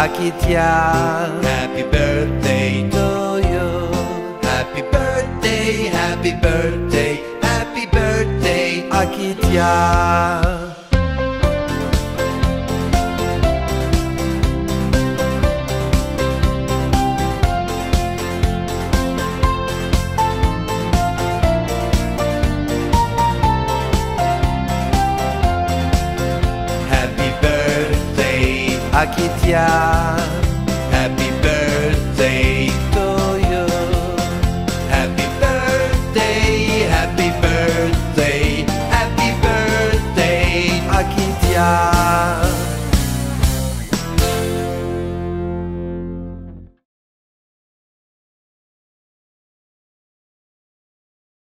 AKITHYA. Happy birthday to you. Happy birthday, happy birthday, happy birthday, AKITHYA. Happy birthday, AKITHYA.